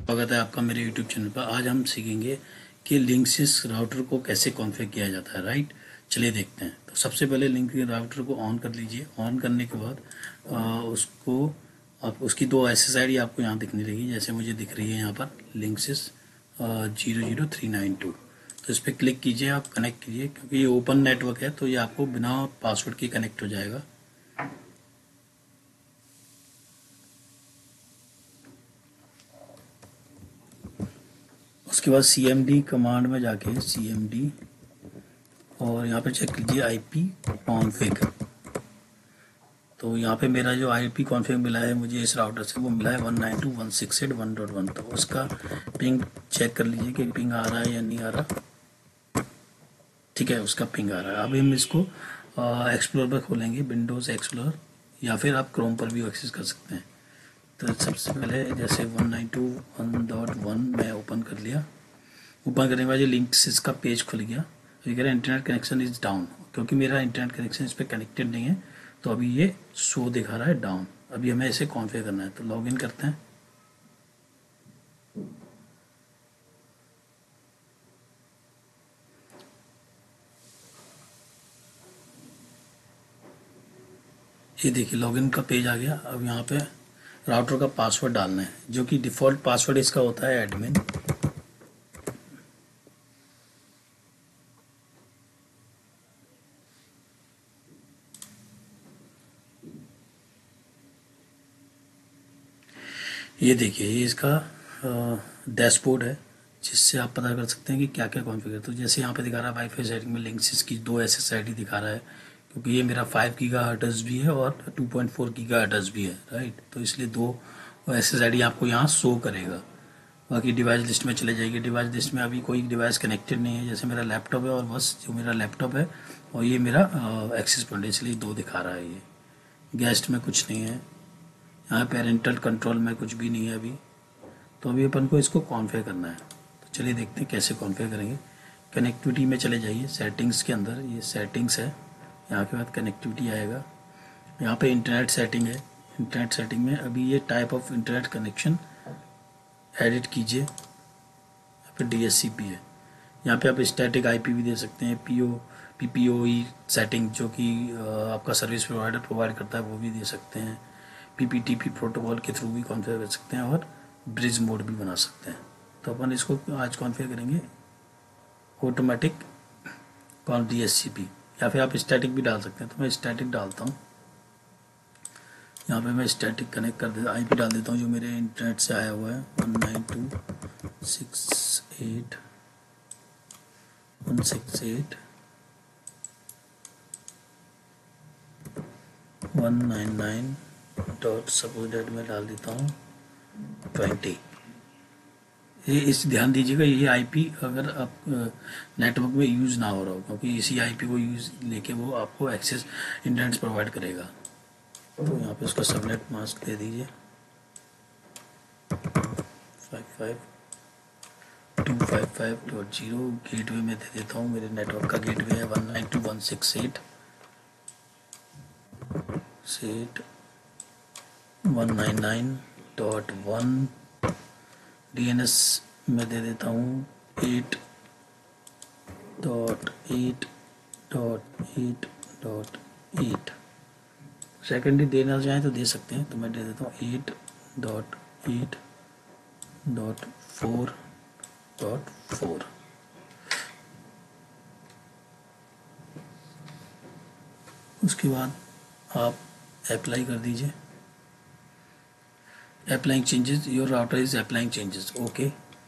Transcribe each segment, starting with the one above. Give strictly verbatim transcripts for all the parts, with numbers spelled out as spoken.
स्वागत है आपका मेरे यूट्यूब चैनल पर। आज हम सीखेंगे कि लिंक्सिस राउटर को कैसे कॉन्फ़िगर किया जाता है। राइट, चलिए देखते हैं। तो सबसे पहले लिंक राउटर को ऑन कर लीजिए। ऑन करने के बाद आ, उसको आप उसकी दो एस एस आई डी आपको यहाँ दिखने लगी, जैसे मुझे दिख रही है यहाँ पर Linksys zero zero three nine two. तो इस पर क्लिक कीजिए, आप कनेक्ट कीजिए, क्योंकि ये ओपन नेटवर्क है तो ये आपको बिना पासवर्ड के कनेक्ट हो जाएगा। उसके बाद सी एम डी कमांड में जाके सी एम डी और यहाँ पे चेक कीजिए आई पी कॉन्फ़िग। तो यहाँ पे मेरा जो आई पी कॉन्फ़िग मिला है मुझे इस राउटर से, वो मिला है one nine two one six eight one dot one. तो उसका पिंग चेक कर लीजिए कि पिंग आ रहा है या नहीं आ रहा। ठीक है, उसका पिंग आ रहा है। अब हम इसको एक्सप्लोर पर खोलेंगे, विंडोज़ एक्सप्लोर, या फिर आप क्रोम पर भी एक्सेस कर सकते हैं। तो सबसे पहले जैसे one nine two one dot one मैं ओपन कर लिया। ओपन करने के बाद ये लिंक्स इसका पेज खुल गया। ये कह रहा है इंटरनेट कनेक्शन इज़ डाउन, क्योंकि मेरा इंटरनेट कनेक्शन इस पर कनेक्टेड नहीं है, तो अभी ये शो दिखा रहा है डाउन। अभी हमें इसे कॉन्फ़िगर करना है, तो लॉगिन करते हैं। ये देखिए लॉगिन का पेज आ गया। अब यहाँ पे राउटर का पासवर्ड डालना है, जो कि डिफ़ॉल्ट पासवर्ड इसका होता है एडमिन। ये देखिए, ये इसका डैशबोर्ड है, जिससे आप पता कर सकते हैं कि क्या क्या कॉन्फ़िगर। तो जैसे यहाँ पे दिखा रहा है वाईफाई सेटिंग में लिंक्स इसकी दो एस एस आई डी दिखा रहा है, क्योंकि ये मेरा फाइव गीगा हर्ट्ज़ भी है और two point four gigahertz भी है। राइट, तो इसलिए दो एस एस आई डी आपको यहाँ शो करेगा। बाकी डिवाइस लिस्ट में चले जाइए। डिवाइस लिस्ट में अभी कोई डिवाइस कनेक्टेड नहीं है, जैसे मेरा लैपटॉप है और बस जो मेरा लैपटॉप है और ये मेरा एक्सेस पॉइंट है, इसलिए दो दिखा रहा है। ये गेस्ट में कुछ नहीं है, यहाँ पेरेंटल कंट्रोल में कुछ भी नहीं है अभी। तो अभी अपन को इसको कॉन्फ़िगर करना है, तो चलिए देखते हैं कैसे कॉन्फ़िगर करेंगे। कनेक्टिविटी में चले जाइए, सेटिंग्स के अंदर ये सेटिंग्स है, यहाँ के बाद कनेक्टिविटी आएगा। यहाँ पे इंटरनेट सेटिंग है। इंटरनेट सेटिंग में अभी ये type of internet connection edit कीजिए, यहाँ पे डी एस सी पी है। यहाँ पे आप स्टैटिक आई पी भी दे सकते हैं, P O P P O E setting जो कि आपका सर्विस प्रोवाइडर प्रोवाइड करता है वो भी दे सकते हैं। P P T P protocol के थ्रू भी कॉन्फ़िगर कर सकते हैं और ब्रिज मोड भी बना सकते हैं। तो अपन इसको आज कॉन्फ़िगर करेंगे automatic call D S C P, या फिर आप स्टैटिक भी डाल सकते हैं। तो मैं स्टैटिक डालता हूँ। यहाँ पे मैं स्टैटिक कनेक्ट कर देता, आई पी डाल देता हूँ जो मेरे इंटरनेट से आया हुआ है, one nine two six eight one six eight one nine nine dot suppose date में डाल देता हूँ ट्वेंटी। ये इस ध्यान दीजिएगा, ये आईपी अगर आप नेटवर्क में यूज़ ना हो रहा हो, क्योंकि इसी आईपी को यूज़ लेके वो आपको एक्सेस इंटरनेट प्रोवाइड करेगा। तो यहाँ पे उसका सबनेट मास्क दे दीजिए five five two five five dot zero. Gateway में दे देता हूँ, मेरे नेटवर्क का गेटवे है one nine two one six eight set one nine nine dot one. D N S में दे देता हूँ eight dot eight dot eight dot eight. Secondary देना चाहें तो दे सकते हैं, तो मैं दे देता हूँ eight dot eight dot four dot four. उसके बाद आप अप्लाई कर दीजिए। Applying changes, your router is applying changes, okay.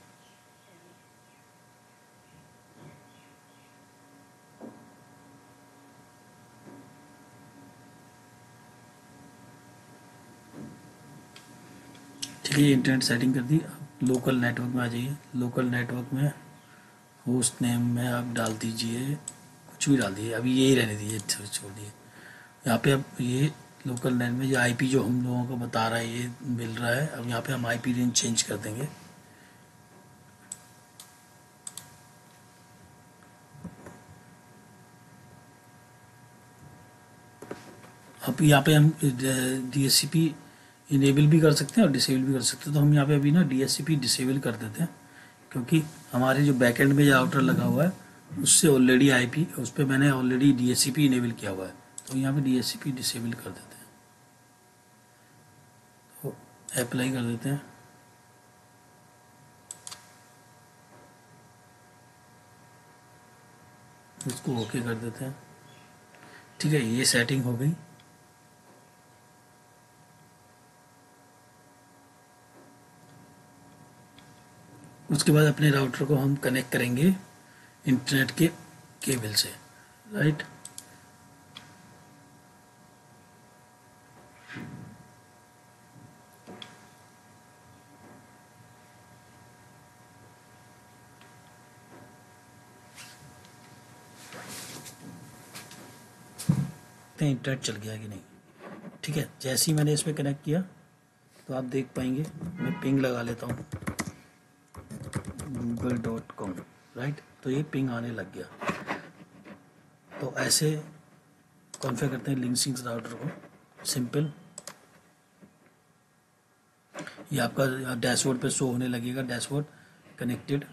ठीक है, इंटरनेट सेटिंग कर दी। आप लोकल नेटवर्क में आ जाइए। लोकल नेटवर्क में होस्ट नेम में आप डाल दीजिए, कुछ भी डाल दीजिए, अभी यही रहने दीजिए, छोड़ दिए। यहाँ पे अब ये लोकल नेट में जो आईपी जो हम लोगों को बता रहा है ये मिल रहा है। अब यहाँ पे हम आईपी रेंज चेंज कर देंगे। अब यहाँ पे हम D S C P enable भी कर सकते हैं और डिसेबल भी कर सकते हैं। तो हम यहाँ पे अभी ना D S C P disable कर देते हैं, क्योंकि हमारे जो बैकएंड में जो राउटर लगा हुआ है उससे ऑलरेडी आईपी उस पर मैंने already D S C P enable किया हुआ है। तो यहाँ पे D S C P disable कर देते हैं, तो अप्लाई कर देते हैं। इसको ओके कर देते हैं। ठीक है, ये सेटिंग हो गई। उसके बाद अपने राउटर को हम कनेक्ट करेंगे इंटरनेट के केबल से, राइट। इंटरनेट चल गया कि नहीं। ठीक है, जैसे ही मैंने इस पर कनेक्ट किया तो आप देख पाएंगे, मैं पिंग लगा लेता हूँ गूगल डॉट कॉम, राइट। तो ये पिंग आने लग गया। तो ऐसे कॉन्फ़िगर करते हैं लिंकसिंग राउटर को। सिंपल, ये आपका डैशबोर्ड पे शो होने लगेगा, डैशबोर्ड कनेक्टेड।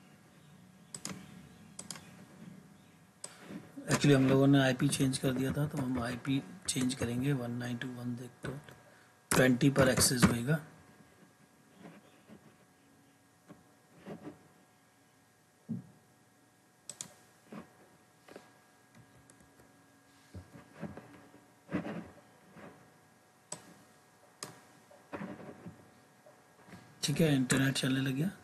एक्चुअली हम लोगों ने आईपी चेंज कर दिया था, तो हम आईपी चेंज करेंगे। वन नाइन टू वन देख ट्वेंटी पर एक्सेस होएगा। ठीक है, इंटरनेट चलने लग गया।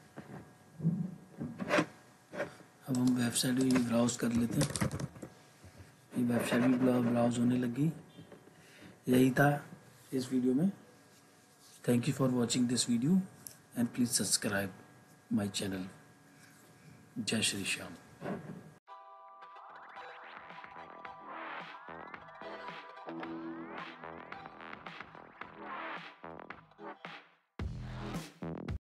अब हम वेबसाइट भी ब्राउज कर लेते हैं। ये वेबसाइट भी ब्राउज होने लगी। यही था इस वीडियो में। Thank you for watching this video and please subscribe my channel. जय श्री श्याम।